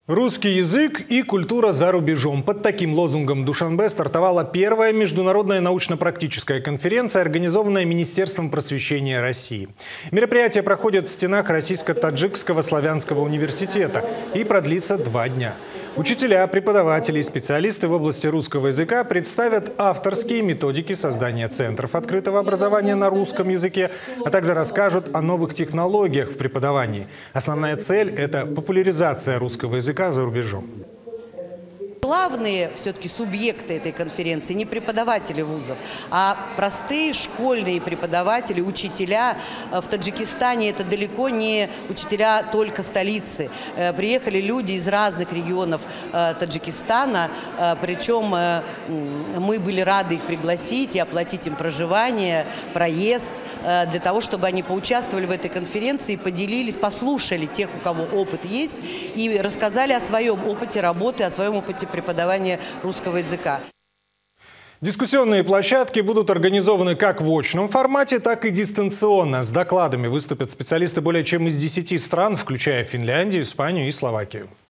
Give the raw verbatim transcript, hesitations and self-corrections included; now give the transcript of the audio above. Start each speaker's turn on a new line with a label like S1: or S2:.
S1: Русский язык и культура за рубежом. Под таким лозунгом в Душанбе стартовала первая международная научно-практическая конференция, организованная Министерством просвещения России. Мероприятие проходит в стенах Российско-Таджикского славянского университета и продлится два дня. Учителя, преподаватели и специалисты в области русского языка представят авторские методики создания центров открытого образования на русском языке, а также расскажут о новых технологиях в преподавании. Основная цель – это популяризация русского языка за рубежом.
S2: Главные все-таки субъекты этой конференции не преподаватели вузов, а простые школьные преподаватели, учителя. В Таджикистане это далеко не учителя только столицы. Приехали люди из разных регионов Таджикистана, причем мы были рады их пригласить и оплатить им проживание, проезд, для того, чтобы они поучаствовали в этой конференции, поделились, послушали тех, у кого опыт есть, и рассказали о своем опыте работы, о своем опыте преподавания русского языка.
S1: Дискуссионные площадки будут организованы как в очном формате, так и дистанционно. С докладами выступят специалисты более чем из десяти стран, включая Финляндию, Испанию и Словакию.